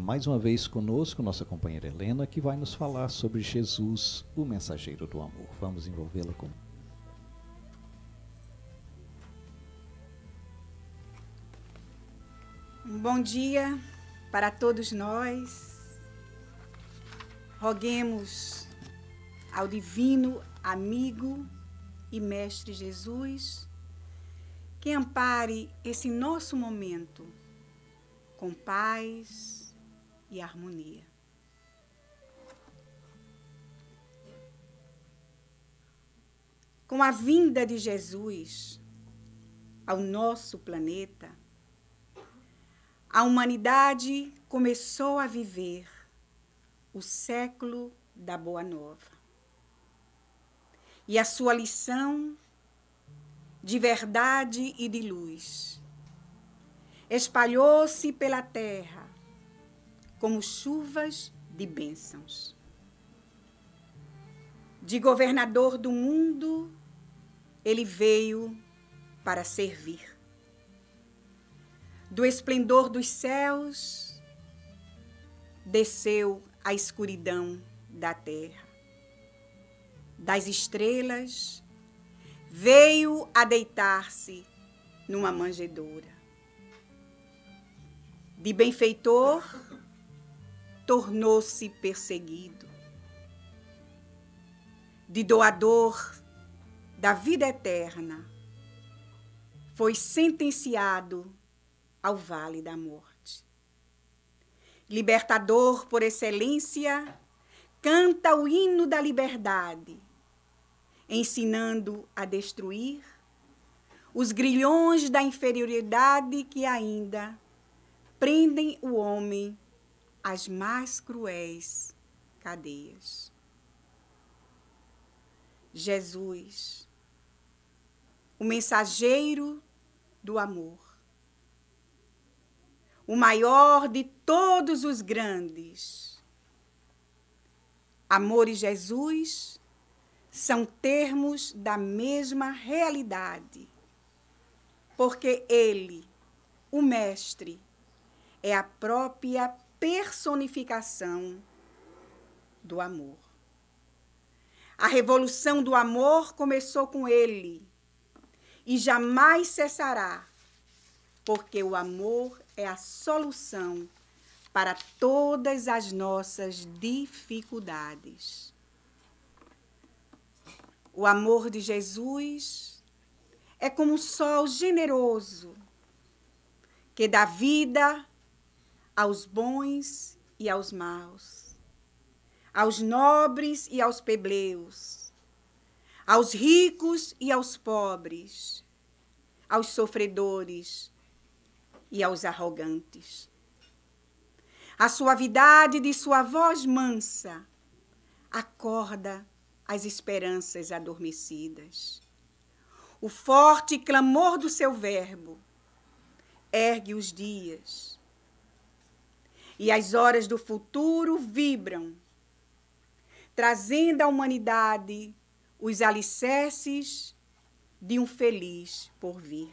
mais uma vez conosco nossa companheira Helena, que vai nos falar sobre Jesus, o mensageiro do amor. Vamos envolvê-la com... Um bom dia para todos nós. Roguemos ao divino amigo e mestre Jesus que ampare esse nosso momento com paz e harmonia. Com a vinda de Jesus ao nosso planeta, a humanidade começou a viver o século da Boa Nova. E a sua lição de verdade e de luz espalhou-se pela terra como chuvas de bênçãos. De governador do mundo, ele veio para servir. Do esplendor dos céus, desceu a escuridão da terra. Das estrelas, veio a deitar-se numa manjedoura. De benfeitor, tornou-se perseguido. De doador da vida eterna, foi sentenciado ao vale da morte. Libertador por excelência, canta o hino da liberdade, ensinando a destruir os grilhões da inferioridade que ainda prendem o homem às mais cruéis cadeias. Jesus, o mensageiro do amor, o maior de todos os grandes. Amor e Jesus são termos da mesma realidade, porque ele, o mestre, é a própria personificação do amor. A revolução do amor começou com ele e jamais cessará, porque o amor é a solução para todas as nossas dificuldades. O amor de Jesus é como um sol generoso que dá vida aos bons e aos maus, aos nobres e aos plebeus, aos ricos e aos pobres, aos sofredores e aos arrogantes. A suavidade de sua voz mansa acorda as esperanças adormecidas. O forte clamor do seu verbo ergue os dias. E as horas do futuro vibram, trazendo à humanidade os alicerces de um feliz porvir.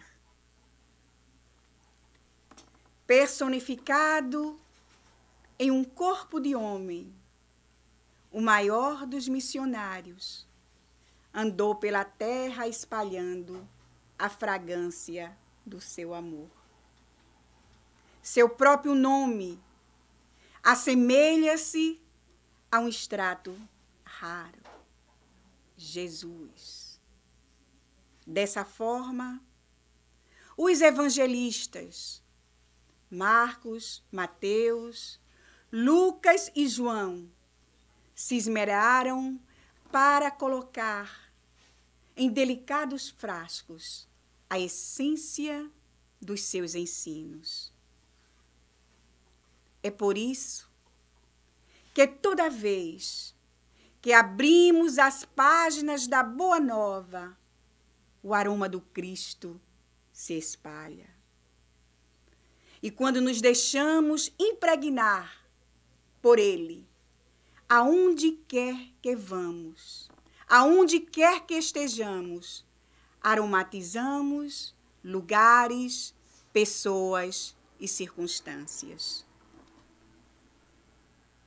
Personificado em um corpo de homem, o maior dos missionários andou pela terra espalhando a fragrância do seu amor. Seu próprio nome assemelha-se a um extrato raro, Jesus. Dessa forma, os evangelistas, Marcos, Mateus, Lucas e João, se esmeraram para colocar em delicados frascos a essência dos seus ensinos. É por isso que toda vez que abrimos as páginas da Boa Nova, o aroma do Cristo se espalha. E quando nos deixamos impregnar por Ele, aonde quer que vamos, aonde quer que estejamos, aromatizamos lugares, pessoas e circunstâncias.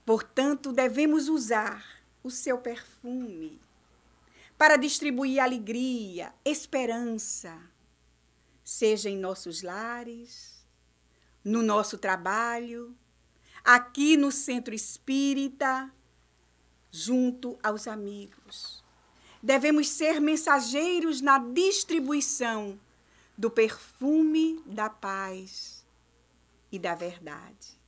Portanto, devemos usar o seu perfume para distribuir alegria, esperança, seja em nossos lares, no nosso trabalho, aqui no centro espírita, junto aos amigos. Devemos ser mensageiros na distribuição do perfume da paz e da verdade.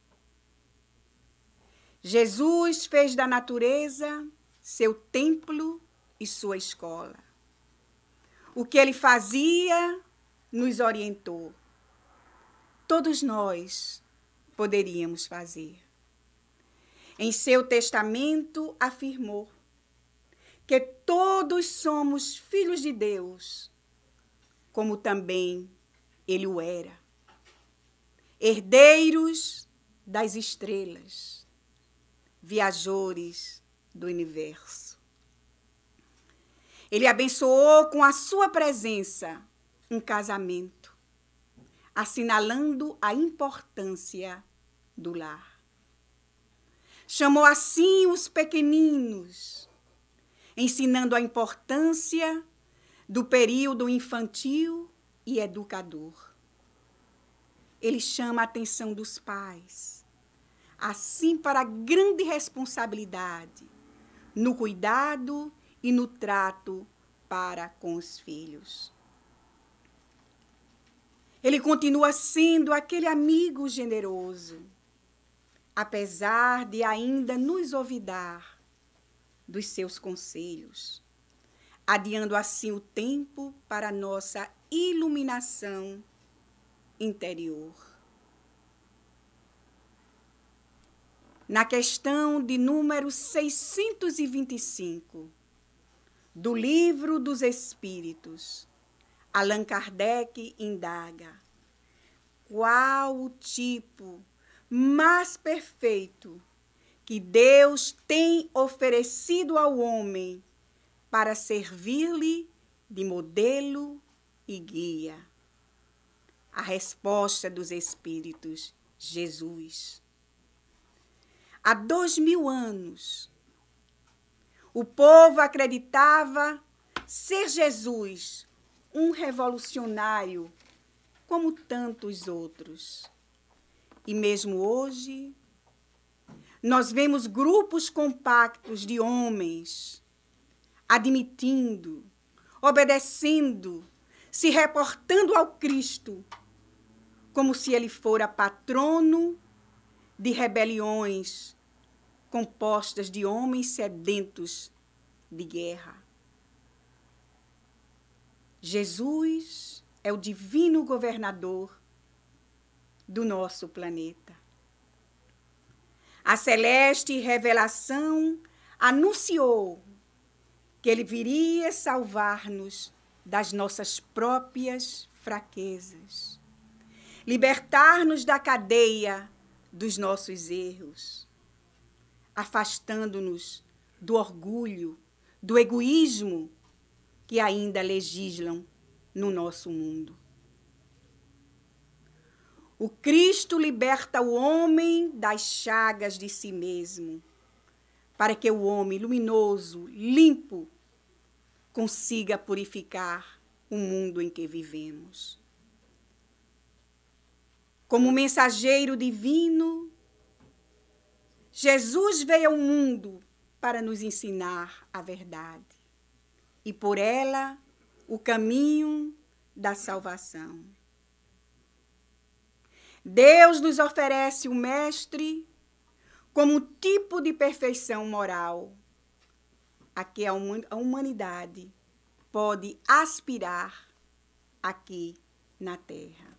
Jesus fez da natureza seu templo e sua escola. O que ele fazia nos orientou. Todos nós poderíamos fazer. Em seu testamento afirmou que todos somos filhos de Deus, como também ele o era, herdeiros das estrelas, viajores do universo. Ele abençoou com a sua presença um casamento, assinalando a importância do lar. Chamou assim os pequeninos, ensinando a importância do período infantil e educador. Ele chama a atenção dos pais, assim para a grande responsabilidade no cuidado e no trato para com os filhos. Ele continua sendo aquele amigo generoso, apesar de ainda nos olvidar dos seus conselhos, adiando assim o tempo para nossa iluminação interior. Na questão de número 625 do Livro dos Espíritos, Allan Kardec indaga: qual o tipo mais perfeito que Deus tem oferecido ao homem para servir-lhe de modelo e guia? A resposta dos Espíritos: Jesus. Há 2000 anos, o povo acreditava ser Jesus um revolucionário como tantos outros. E mesmo hoje, nós vemos grupos compactos de homens admitindo, obedecendo, se reportando ao Cristo, como se ele fora patrono de rebeliões compostas de homens sedentos de guerra. Jesus é o divino governador do nosso planeta. A celeste revelação anunciou que ele viria salvar-nos das nossas próprias fraquezas, libertar-nos da cadeia dos nossos erros, afastando-nos do orgulho, do egoísmo que ainda legislam no nosso mundo. O Cristo liberta o homem das chagas de si mesmo, para que o homem luminoso, limpo, consiga purificar o mundo em que vivemos. Como mensageiro divino, Jesus veio ao mundo para nos ensinar a verdade e, por ela, o caminho da salvação. Deus nos oferece o Mestre como tipo de perfeição moral a que a humanidade pode aspirar aqui na Terra.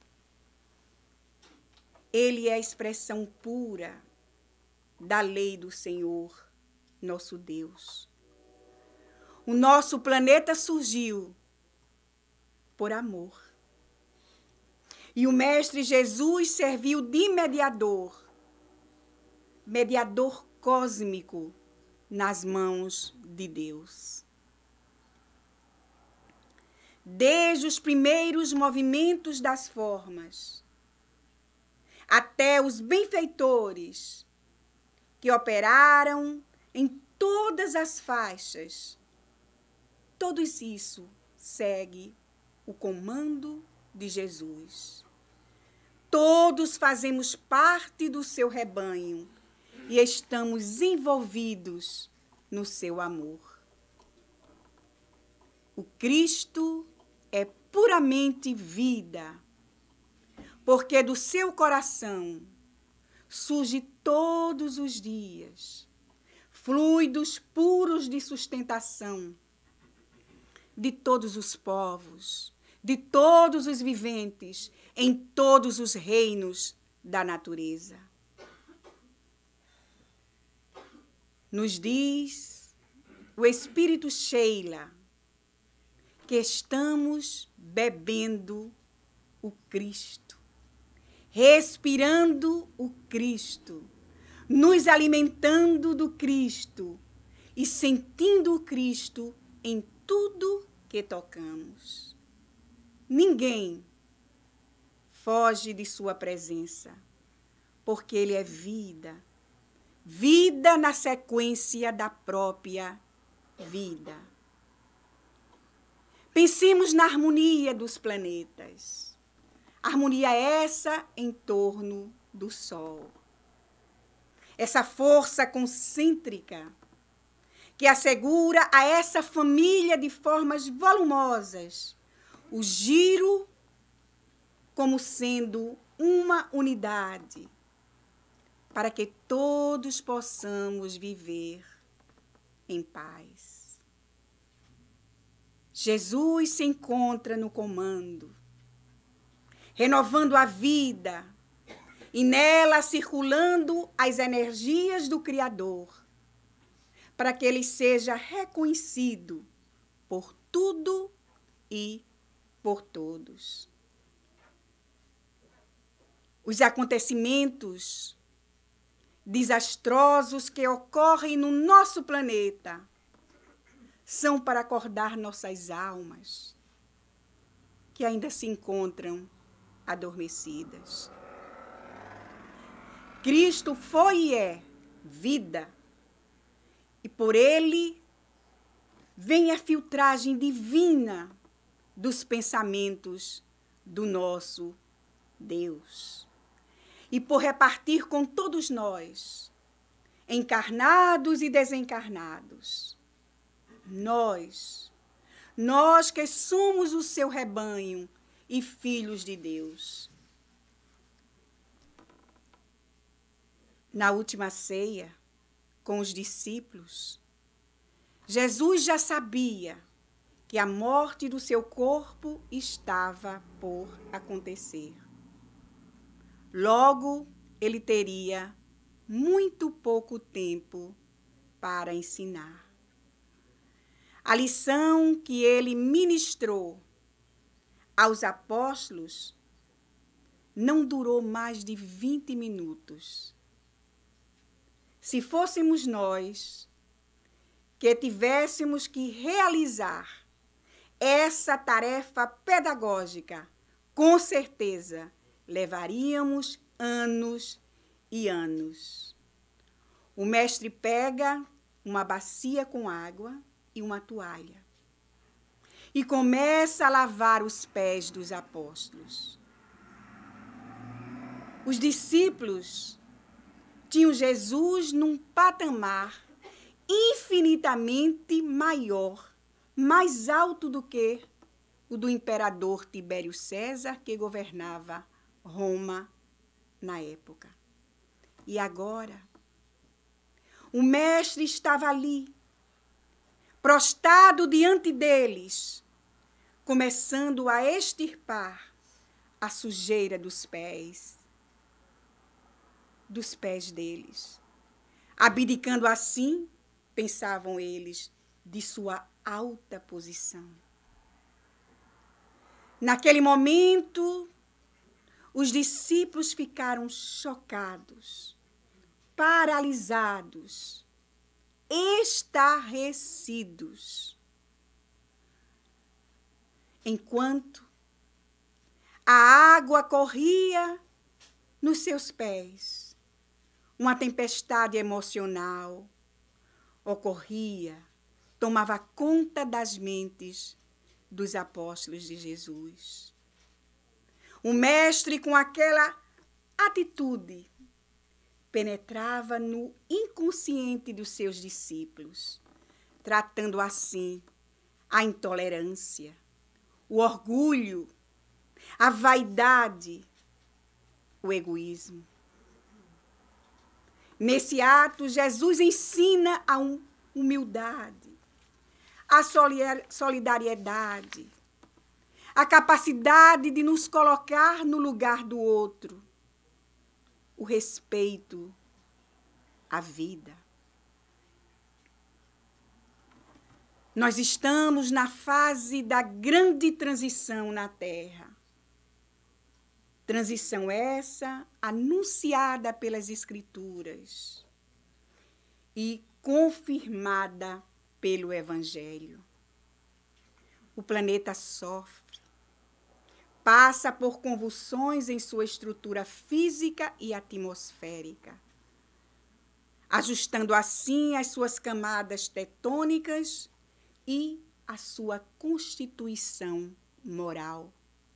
Ele é a expressão pura da lei do Senhor, nosso Deus. O nosso planeta surgiu por amor. E o Mestre Jesus serviu de mediador cósmico nas mãos de Deus. Desde os primeiros movimentos das formas até os benfeitores que operaram em todas as faixas. Tudo isso segue o comando de Jesus. Todos fazemos parte do seu rebanho e estamos envolvidos no seu amor. O Cristo é puramente vida, porque do seu coração surge todos os dias fluidos puros de sustentação de todos os povos, de todos os viventes, em todos os reinos da natureza. Nos diz o Espírito Sheila que estamos bebendo o Cristo, respirando o Cristo, nos alimentando do Cristo e sentindo o Cristo em tudo que tocamos. Ninguém foge de sua presença, porque ele é vida, vida na sequência da própria vida. Pensemos na harmonia dos planetas. Harmonia essa em torno do Sol. Essa força concêntrica que assegura a essa família de formas volumosas o giro como sendo uma unidade, para que todos possamos viver em paz. Jesus se encontra no comando, renovando a vida e nela circulando as energias do Criador, para que ele seja reconhecido por tudo e por todos. Os acontecimentos desastrosos que ocorrem no nosso planeta são para acordar nossas almas, que ainda se encontram adormecidas. Cristo foi e é vida, e por ele vem a filtragem divina dos pensamentos do nosso Deus. E por repartir com todos nós, encarnados e desencarnados, nós que somos o seu rebanho e filhos de Deus. Na última ceia, com os discípulos, Jesus já sabia que a morte do seu corpo estava por acontecer. Logo, ele teria muito pouco tempo para ensinar. A lição que ele ministrou aos apóstolos não durou mais de 20 minutos. Se fôssemos nós que tivéssemos que realizar essa tarefa pedagógica, com certeza levaríamos anos e anos. O mestre pega uma bacia com água e uma toalha e começa a lavar os pés dos apóstolos. Os discípulos tinham Jesus num patamar infinitamente maior, mais alto do que o do imperador Tibério César, que governava Roma na época. E agora, o mestre estava ali, prostrado diante deles, começando a extirpar a sujeira dos pés deles, abdicando assim, pensavam eles, de sua alta posição. Naquele momento, os discípulos ficaram chocados, paralisados, estarrecidos, enquanto a água corria nos seus pés. uma tempestade emocional ocorria, tomava conta das mentes dos apóstolos de Jesus. O mestre, com aquela atitude, penetrava no inconsciente dos seus discípulos, tratando assim a intolerância, o orgulho, a vaidade, o egoísmo. Nesse ato, Jesus ensina a humildade, a solidariedade, a capacidade de nos colocar no lugar do outro, o respeito à vida. Nós estamos na fase da grande transição na Terra. Transição essa anunciada pelas Escrituras e confirmada pelo Evangelho. O planeta sofre, passa por convulsões em sua estrutura física e atmosférica, ajustando assim as suas camadas tectônicas e a sua constituição moral.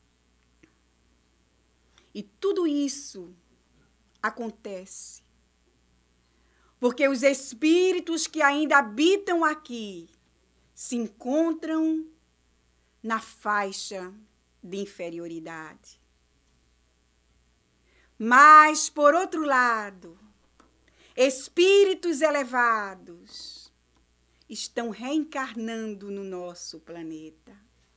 E tudo isso acontece porque os espíritos que ainda habitam aqui se encontram na faixa de inferioridade. Mas, por outro lado, espíritos elevados estão reencarnando no nosso planeta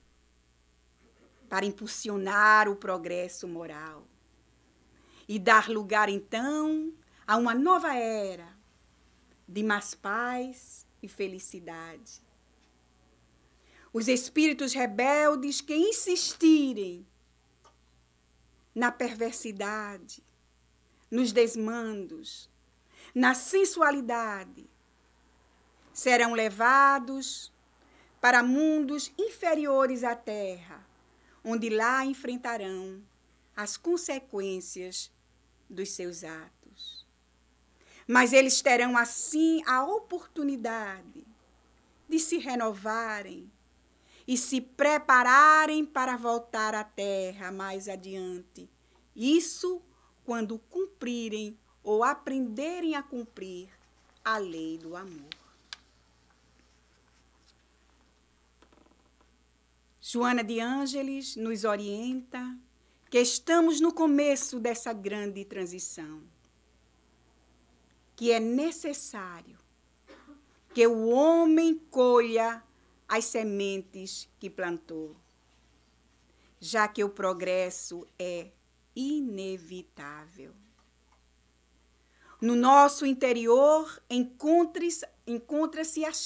para impulsionar o progresso moral e dar lugar, então, a uma nova era de mais paz e felicidade. Os espíritos rebeldes que insistirem na perversidade, nos desmandos, na sensualidade, serão levados para mundos inferiores à Terra, onde lá enfrentarão as consequências dos seus atos. Mas eles terão, assim, a oportunidade de se renovarem e se prepararem para voltar à Terra mais adiante. Isso quando cumprirem ou aprenderem a cumprir a lei do amor. Joana de Ângeles nos orienta que estamos no começo dessa grande transição, que é necessário que o homem colha as sementes que plantou, já que o progresso é inevitável. No nosso interior encontra-se a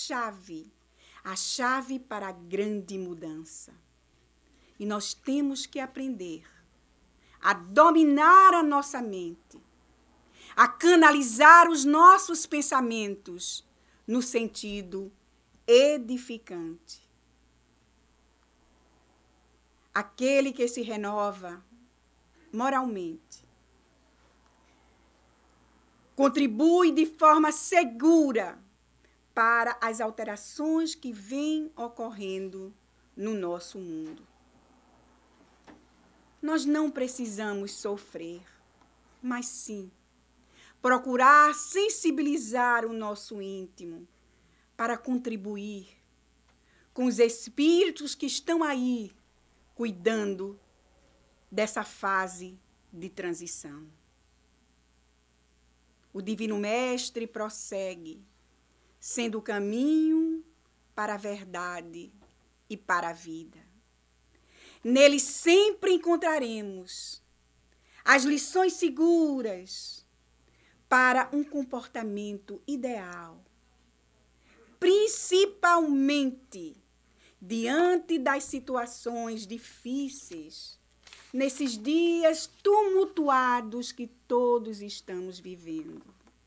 chave para a grande mudança. E nós temos que aprender a dominar a nossa mente, a canalizar os nossos pensamentos no sentido edificante. Aquele que se renova moralmente contribui de forma segura para as alterações que vêm ocorrendo no nosso mundo. Nós não precisamos sofrer, mas sim procurar sensibilizar o nosso íntimo para contribuir com os espíritos que estão aí cuidando dessa fase de transição. O Divino Mestre prossegue, sendo o caminho para a verdade e para a vida. Nele sempre encontraremos as lições seguras para um comportamento ideal, principalmente diante das situações difíceis, nesses dias tumultuados que todos estamos vivendo.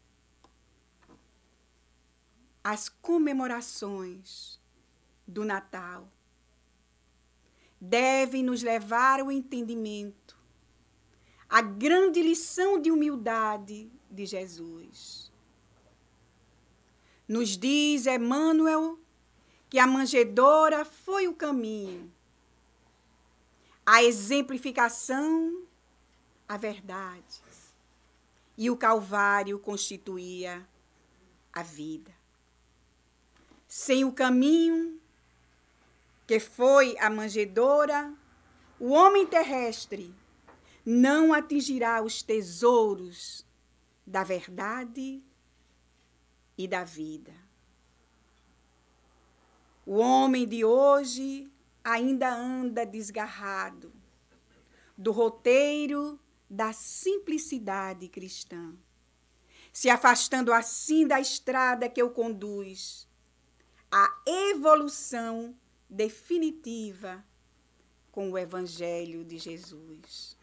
As comemorações do Natal devem nos levar ao entendimento, a grande lição de humildade de Jesus. Nos diz Emmanuel que a manjedoura foi o caminho, a exemplificação, a verdade, e o Calvário constituía a vida. Sem o caminho, que foi a manjedoura, o homem terrestre não atingirá os tesouros da verdade e da vida. O homem de hoje ainda anda desgarrado do roteiro da simplicidade cristã, se afastando assim da estrada que o conduz à evolução definitiva com o Evangelho de Jesus.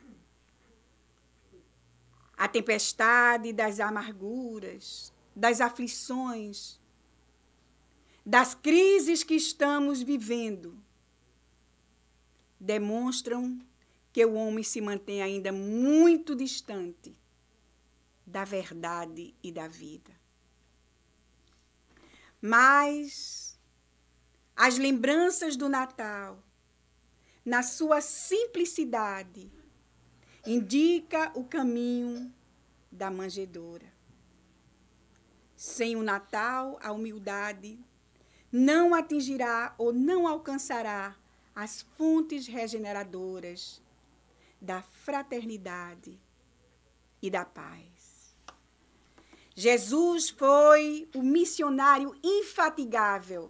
A tempestade das amarguras, das aflições, das crises que estamos vivendo, demonstram que o homem se mantém ainda muito distante da verdade e da vida. Mas as lembranças do Natal, na sua simplicidade, indica o caminho da manjedoura. Sem o Natal, a humildade não atingirá ou não alcançará as fontes regeneradoras da fraternidade e da paz. Jesus foi o missionário infatigável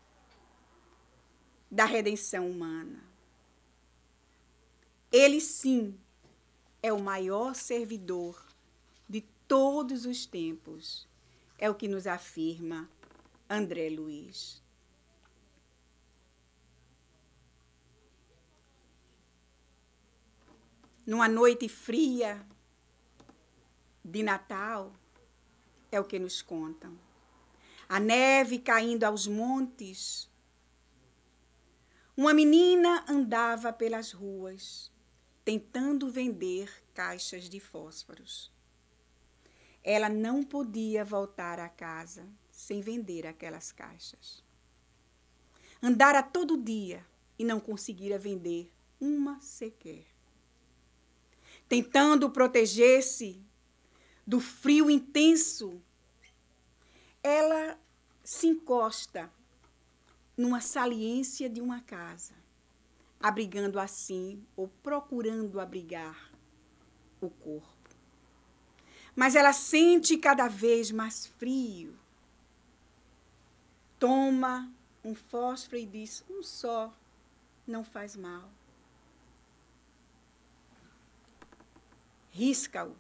da redenção humana. Ele, sim, é o maior servidor de todos os tempos. É o que nos afirma André Luiz. Numa noite fria de Natal, é o que nos contam. A neve caindo aos montes. Uma menina andava pelas ruas, tentando vender caixas de fósforos. Ela não podia voltar a casa sem vender aquelas caixas. Andara todo dia e não conseguira vender uma sequer. Tentando proteger-se do frio intenso, ela se encosta numa saliência de uma casa, abrigando assim, ou procurando abrigar o corpo. Mas ela sente cada vez mais frio. Toma um fósforo e diz: um só não faz mal. Risca-o.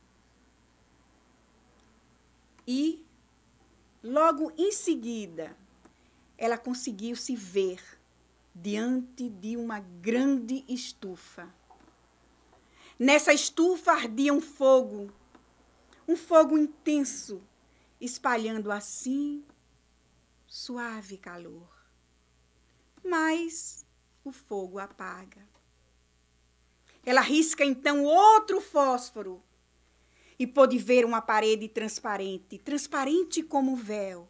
E, logo em seguida, ela conseguiu se ver diante de uma grande estufa. Nessa estufa ardia um fogo intenso, espalhando assim suave calor. Mas o fogo apaga. Ela risca então outro fósforo e pôde ver uma parede transparente, transparente como véu.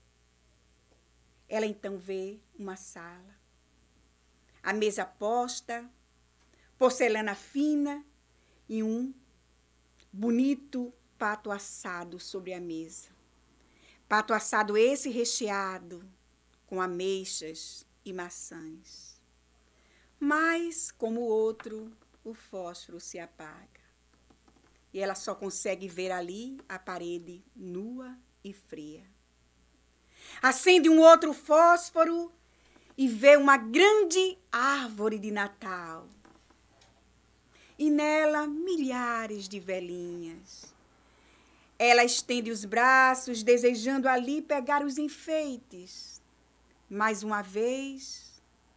Ela então vê uma sala, a mesa posta, porcelana fina e um bonito pato assado sobre a mesa. Pato assado esse recheado com ameixas e maçãs. Mas, como o outro, o fósforo se apaga. E ela só consegue ver ali a parede nua e fria. Acende um outro fósforo e vê uma grande árvore de Natal. E nela milhares de velhinhas. Ela estende os braços, desejando ali pegar os enfeites. Mais uma vez,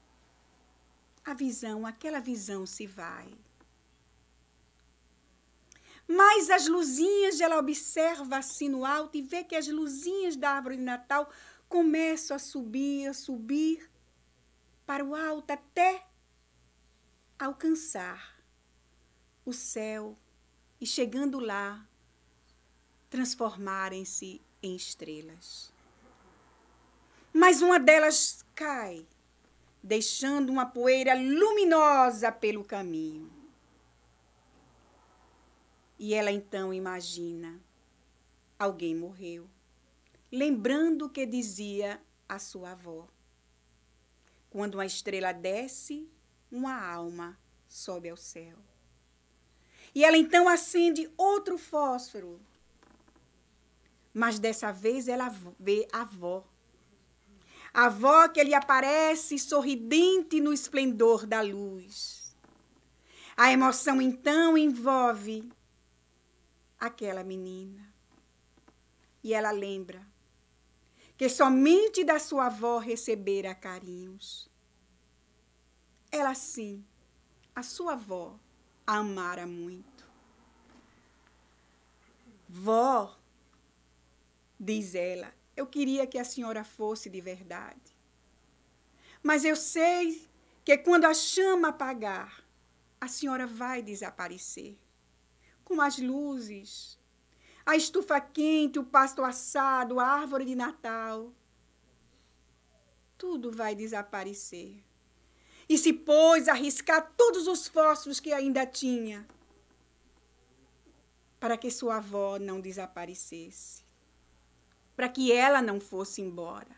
aquela visão se vai. Mas as luzinhas, ela observa assim no alto e vê que as luzinhas da árvore de Natal começam a subir para o alto até alcançar o céu. E chegando lá, transformarem-se em estrelas. Mas uma delas cai, deixando uma poeira luminosa pelo caminho. E ela então imagina: alguém morreu, lembrando o que dizia a sua avó: quando uma estrela desce, uma alma sobe ao céu. E ela então acende outro fósforo, mas dessa vez ela vê a avó. A avó que lhe aparece sorridente no esplendor da luz. A emoção então envolve aquela menina. E ela lembra que somente da sua avó recebera carinhos. Ela sim, a sua avó, a amara muito. Vó, diz ela, eu queria que a senhora fosse de verdade. Mas eu sei que quando a chama apagar, a senhora vai desaparecer. Com as luzes, a estufa quente, o pasto assado, a árvore de Natal. Tudo vai desaparecer. E se pôs a riscar todos os fósforos que ainda tinha, para que sua avó não desaparecesse, para que ela não fosse embora.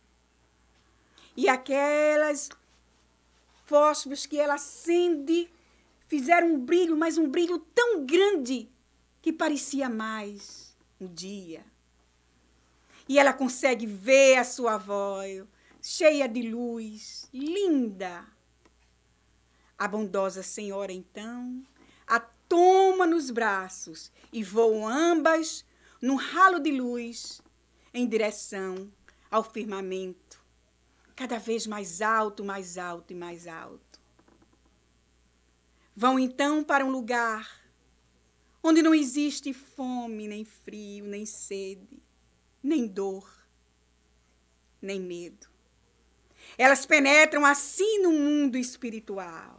E aquelas fósforos que ela acende fizeram um brilho, mas um brilho tão grande que parecia mais um dia. E ela consegue ver a sua avó, cheia de luz, linda. A bondosa senhora, então, a toma nos braços e voam ambas num ralo de luz em direção ao firmamento, cada vez mais alto, mais alto e mais alto. Vão, então, para um lugar onde não existe fome, nem frio, nem sede, nem dor, nem medo. Elas penetram assim no mundo espiritual.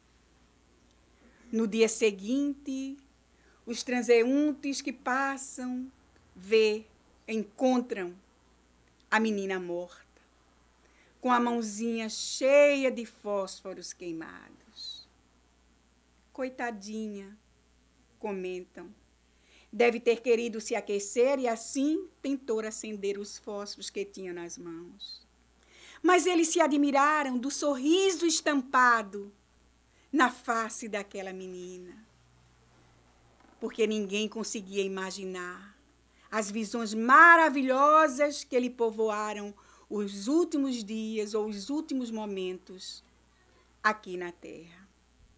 No dia seguinte, os transeuntes que passam, encontram a menina morta, com a mãozinha cheia de fósforos queimados. Coitadinha, comentam. Deve ter querido se aquecer e assim tentou acender os fósforos que tinha nas mãos. Mas eles se admiraram do sorriso estampado na face daquela menina, porque ninguém conseguia imaginar as visões maravilhosas que lhe povoaram os últimos dias ou os últimos momentos aqui na Terra.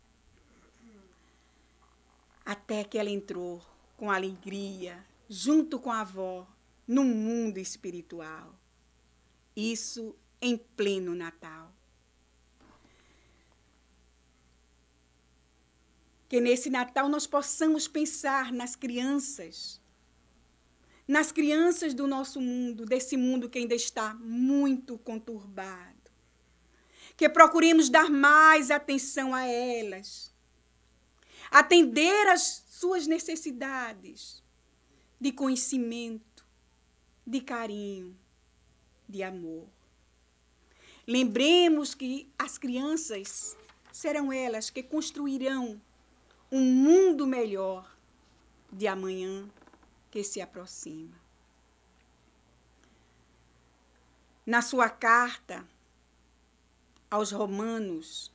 Até que ela entrou com alegria, junto com a avó, no mundo espiritual. Isso em pleno Natal. Que nesse Natal nós possamos pensar nas crianças do nosso mundo, desse mundo que ainda está muito conturbado. Que procuremos dar mais atenção a elas, atender às suas necessidades de conhecimento, de carinho, de amor. Lembremos que as crianças serão elas que construirão um mundo melhor de amanhã que se aproxima. Na sua carta aos Romanos,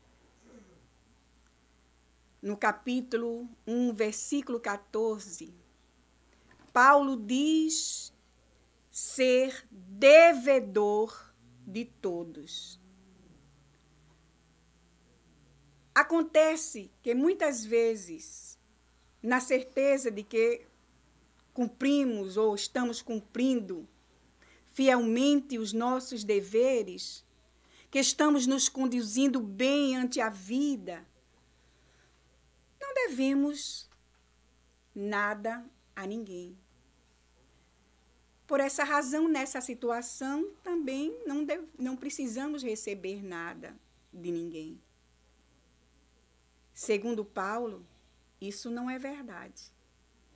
no capítulo 1, versículo 14, Paulo diz ser devedor de todos. Acontece que muitas vezes, na certeza de que cumprimos ou estamos cumprindo fielmente os nossos deveres, que estamos nos conduzindo bem ante a vida, não devemos nada a ninguém. Por essa razão, nessa situação, também não precisamos receber nada de ninguém. Segundo Paulo, isso não é verdade.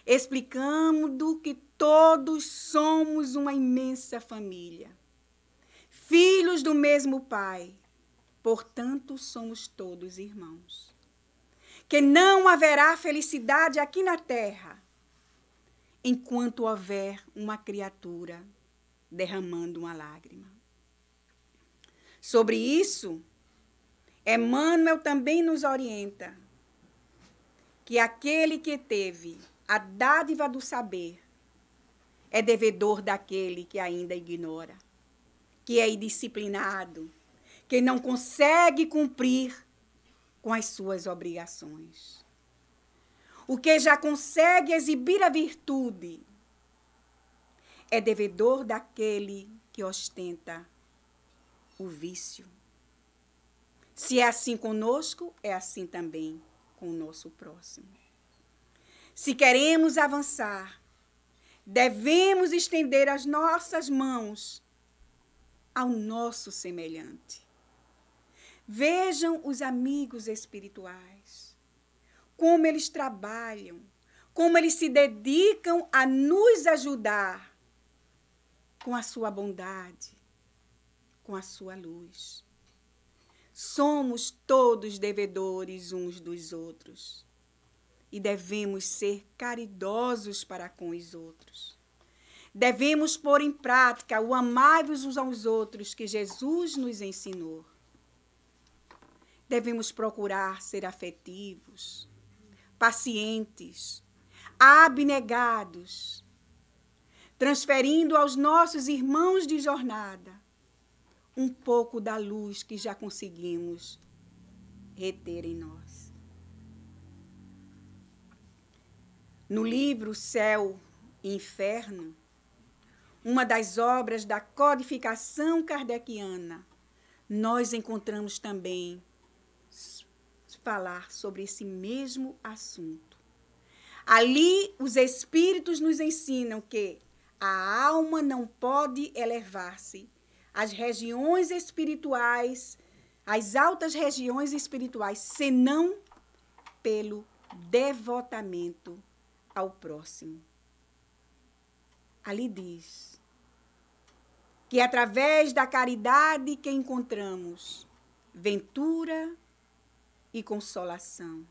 explicando que todos somos uma imensa família, filhos do mesmo Pai, portanto somos todos irmãos. Que não haverá felicidade aqui na terra enquanto houver uma criatura derramando uma lágrima. Sobre isso, Emmanuel também nos orienta que aquele que teve a dádiva do saber é devedor daquele que ainda ignora, que é indisciplinado, que não consegue cumprir com as suas obrigações. O que já consegue exibir a virtude é devedor daquele que ostenta o vício. Se é assim conosco, é assim também com o nosso próximo. Se queremos avançar, devemos estender as nossas mãos ao nosso semelhante. Vejam os amigos espirituais, como eles trabalham, como eles se dedicam a nos ajudar com a sua bondade, com a sua luz. Somos todos devedores uns dos outros e devemos ser caridosos para com os outros. Devemos pôr em prática o amai-vos uns aos outros que Jesus nos ensinou. Devemos procurar ser afetivos, pacientes, abnegados, transferindo aos nossos irmãos de jornada um pouco da luz que já conseguimos reter em nós. No livro Céu e Inferno, uma das obras da codificação kardeciana, nós encontramos também falar sobre esse mesmo assunto. Ali, os espíritos nos ensinam que a alma não pode elevar-se às regiões espirituais, às altas regiões espirituais, senão pelo devotamento ao próximo. Ali diz que através da caridade que encontramos ventura e consolação.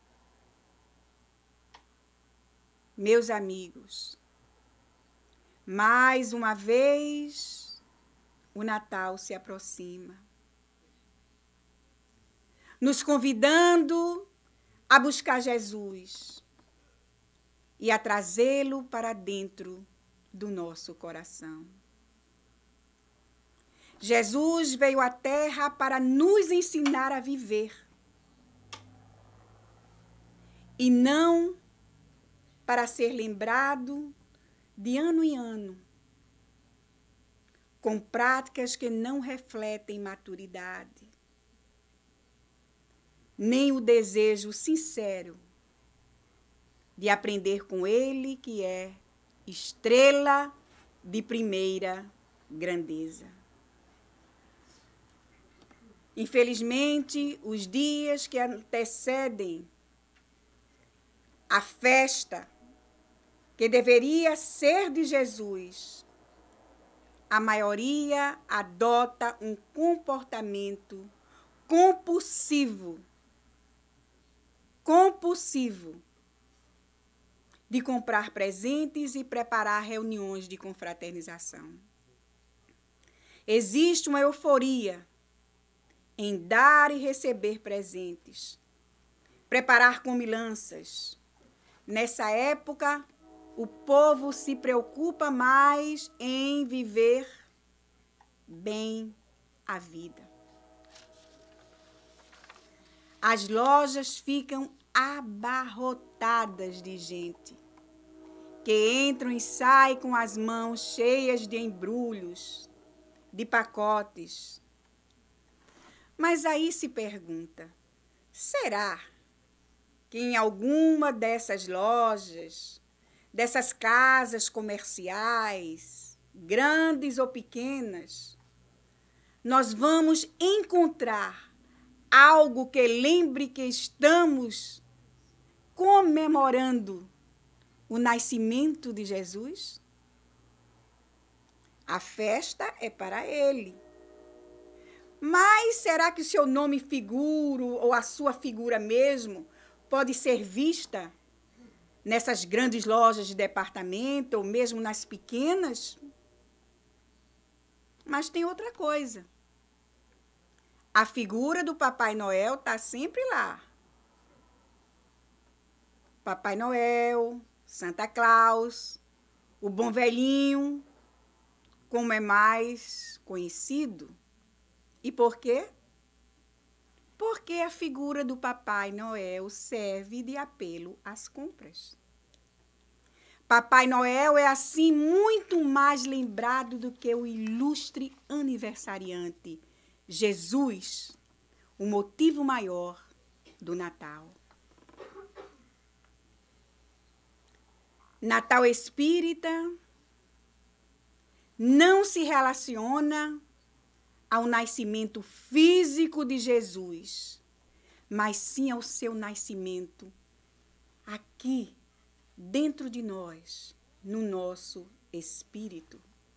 Meus amigos, mais uma vez o Natal se aproxima, nos convidando a buscar Jesus e a trazê-lo para dentro do nosso coração. Jesus veio à Terra para nos ensinar a viver e não para ser lembrado de ano em ano, com práticas que não refletem maturidade, nem o desejo sincero de aprender com ele, que é estrela de primeira grandeza. Infelizmente, os dias que antecedem a festa que deveria ser de Jesus, a maioria adota um comportamento compulsivo de comprar presentes e preparar reuniões de confraternização. Existe uma euforia em dar e receber presentes, preparar comilanças. Nessa época, o povo se preocupa mais em viver bem a vida. As lojas ficam abarrotadas de gente, que entram e saem com as mãos cheias de embrulhos, de pacotes. Mas aí se pergunta, será que em alguma dessas lojas, dessas casas comerciais, grandes ou pequenas, nós vamos encontrar algo que lembre que estamos comemorando o nascimento de Jesus? A festa é para ele. Mas será que o seu nome figuro, ou a sua figura mesmo, pode ser vista nessas grandes lojas de departamento, ou mesmo nas pequenas? Mas tem outra coisa. A figura do Papai Noel está sempre lá. Papai Noel, Santa Claus, o Bom Velhinho, como é mais conhecido. E por quê? Porque a figura do Papai Noel serve de apelo às compras. Papai Noel é, assim, muito mais lembrado do que o ilustre aniversariante, Jesus, o motivo maior do Natal. Natal espírita não se relaciona ao nascimento físico de Jesus, mas sim ao seu nascimento aqui, dentro de nós, no nosso espírito.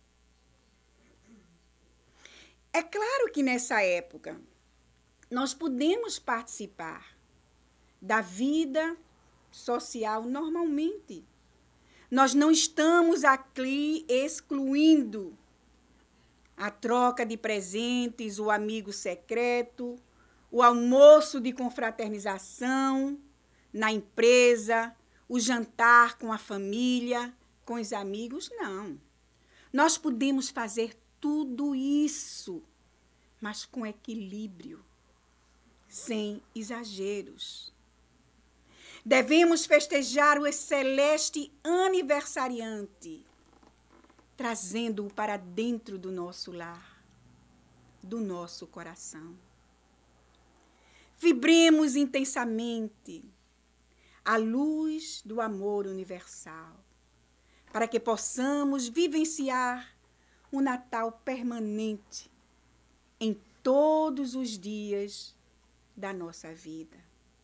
É claro que nessa época nós podemos participar da vida social normalmente. Nós não estamos aqui excluindo a troca de presentes, o amigo secreto, o almoço de confraternização na empresa, o jantar com a família, com os amigos, não. Nós podemos fazer tudo isso, mas com equilíbrio, sem exageros. Devemos festejar o celeste aniversariante, trazendo-o para dentro do nosso lar, do nosso coração. Vibremos intensamente a luz do amor universal, para que possamos vivenciar um Natal permanente em todos os dias da nossa vida.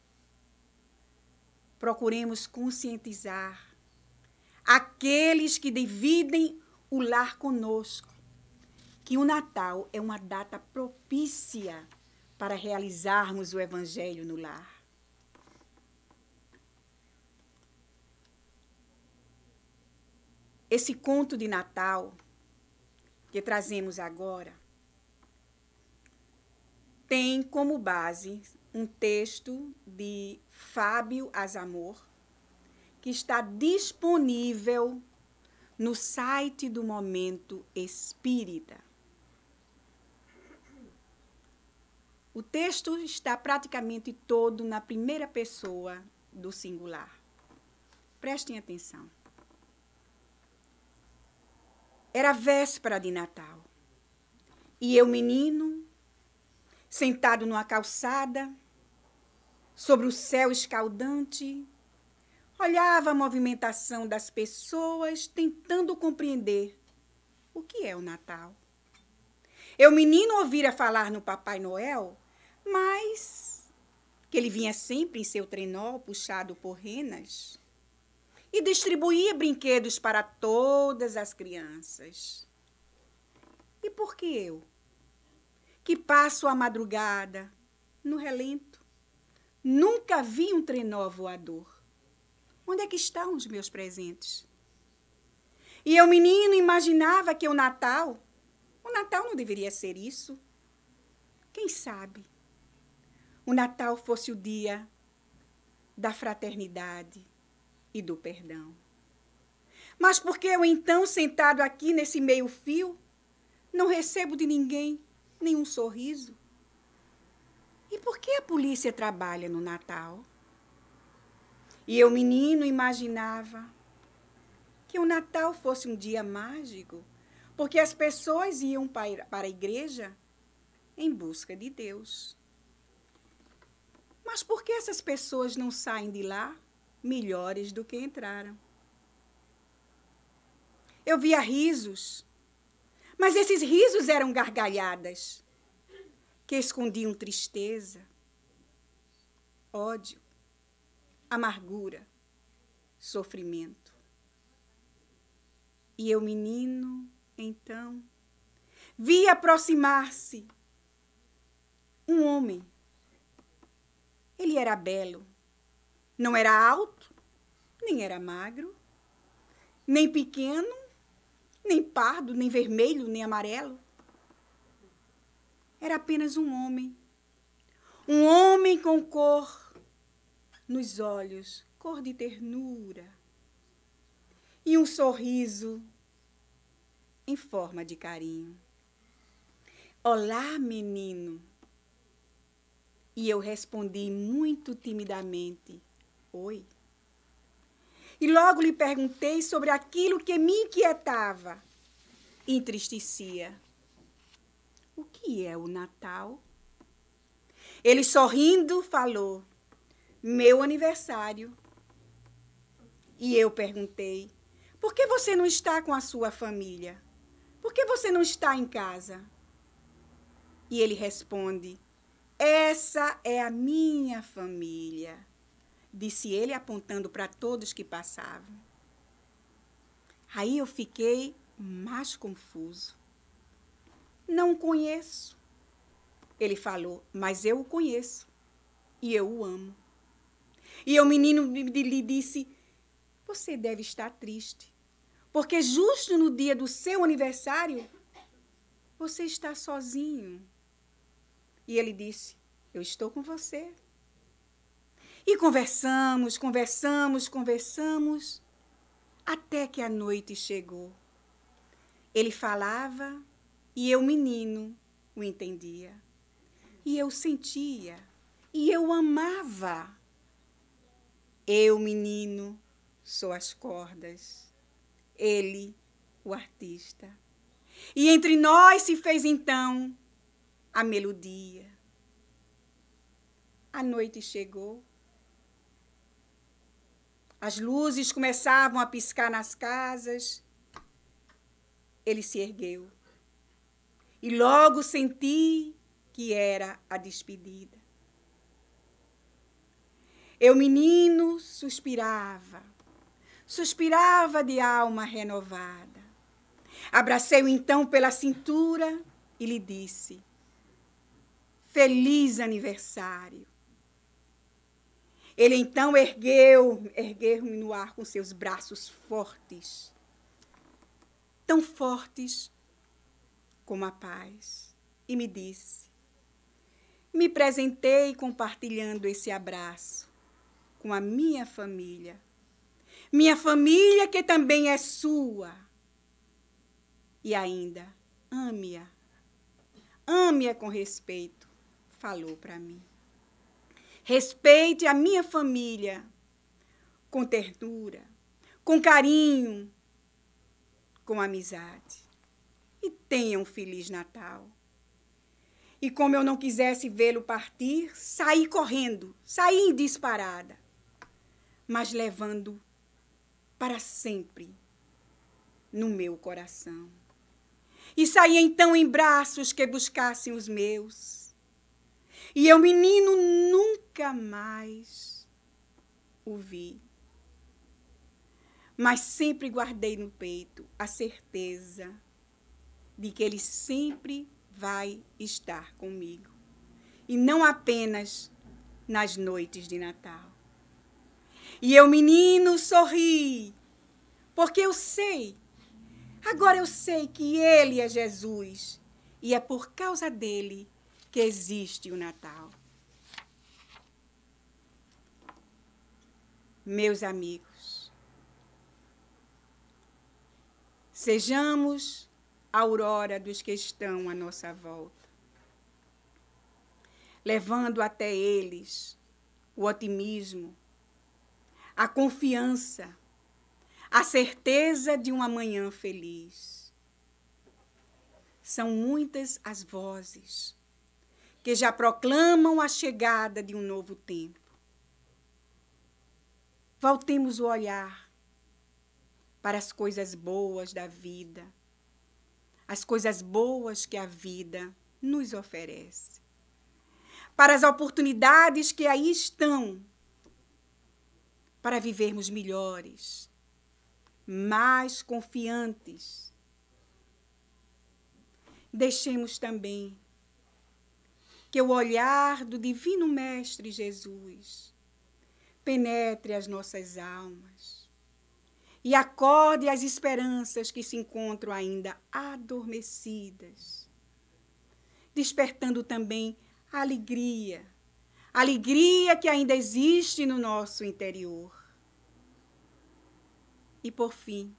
Procuremos conscientizar aqueles que dividem o lar conosco, que o Natal é uma data propícia para realizarmos o Evangelho no lar. Esse conto de Natal que trazemos agora tem como base um texto de Fábio Azamor, que está disponível no site do Momento Espírita. O texto está praticamente todo na primeira pessoa do singular. Prestem atenção. Era véspera de Natal, e eu, menino, sentado numa calçada, sobre o céu escaldante, olhava a movimentação das pessoas, tentando compreender o que é o Natal. Eu, menino, ouvira falar no Papai Noel, mas que ele vinha sempre em seu trenó, puxado por renas, e distribuía brinquedos para todas as crianças. E por que eu, que passo a madrugada no relento, nunca vi um trenó voador? Onde é que estão os meus presentes? E eu, menino, imaginava que o Natal não deveria ser isso. Quem sabe o Natal fosse o dia da fraternidade e do perdão. Mas por que eu, então, sentado aqui nesse meio-fio, não recebo de ninguém nenhum sorriso? E por que a polícia trabalha no Natal? E eu, menino, imaginava que o Natal fosse um dia mágico, porque as pessoas iam para a igreja em busca de Deus. Mas por que essas pessoas não saem de lá melhores do que entraram? Eu via risos, mas esses risos eram gargalhadas que escondiam tristeza, ódio, amargura, sofrimento. E eu, menino, então, vi aproximar-se um homem. Ele era belo. Não era alto, nem era magro, nem pequeno, nem pardo, nem vermelho, nem amarelo. Era apenas um homem. Um homem com cor nos olhos, cor de ternura. E um sorriso em forma de carinho. Olá, menino. E eu respondi muito timidamente, oi. E logo lhe perguntei sobre aquilo que me inquietava e entristecia. O que é o Natal? Ele, sorrindo, falou, meu aniversário. E eu perguntei, por que você não está com a sua família? Por que você não está em casa? E ele responde, essa é a minha família, disse ele apontando para todos que passavam. Aí eu fiquei mais confuso. Não o conheço. Ele falou, mas eu o conheço e eu o amo. E o menino lhe disse, você deve estar triste, porque justo no dia do seu aniversário, você está sozinho. E ele disse, eu estou com você. E conversamos, até que a noite chegou. Ele falava e eu, menino, o entendia. E eu sentia, e eu amava. Eu, menino, sou as cordas, ele, o artista. E entre nós se fez então a melodia. A noite chegou. As luzes começavam a piscar nas casas. Ele se ergueu. E logo senti que era a despedida. Eu, menino, suspirava de alma renovada. Abracei-o então pela cintura e lhe disse, feliz aniversário. Ele então ergueu-me no ar com seus braços fortes, tão fortes como a paz, e me disse, me presentei compartilhando esse abraço com a minha família que também é sua. E ainda, ame-a com respeito, falou para mim. Respeite a minha família com ternura, com carinho, com amizade. E tenha um Feliz Natal. E como eu não quisesse vê-lo partir, saí correndo, saí em disparada, mas levando para sempre no meu coração. E saí então em braços que buscassem os meus. E eu, menino, nunca mais o vi. Mas sempre guardei no peito a certeza de que ele sempre vai estar comigo. E não apenas nas noites de Natal. E eu, menino, sorri, porque eu sei, agora eu sei que ele é Jesus. E é por causa dele que existe o Natal. Meus amigos, sejamos a aurora dos que estão à nossa volta, levando até eles o otimismo, a confiança, a certeza de um amanhã feliz. São muitas as vozes que já proclamam a chegada de um novo tempo. Voltemos o olhar para as coisas boas da vida, as coisas boas que a vida nos oferece, para as oportunidades que aí estão, para vivermos melhores, mais confiantes. Deixemos também que o olhar do Divino Mestre Jesus penetre as nossas almas e acorde as esperanças que se encontram ainda adormecidas, despertando também a alegria que ainda existe no nosso interior. E, por fim,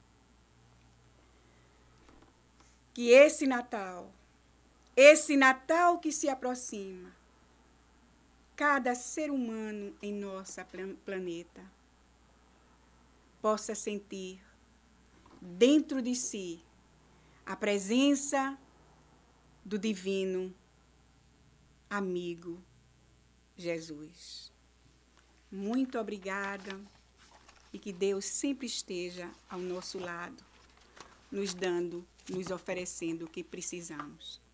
que esse Natal que se aproxima, cada ser humano em nosso planeta possa sentir dentro de si a presença do divino amigo Jesus. Muito obrigada e que Deus sempre esteja ao nosso lado, nos dando, nos oferecendo o que precisamos.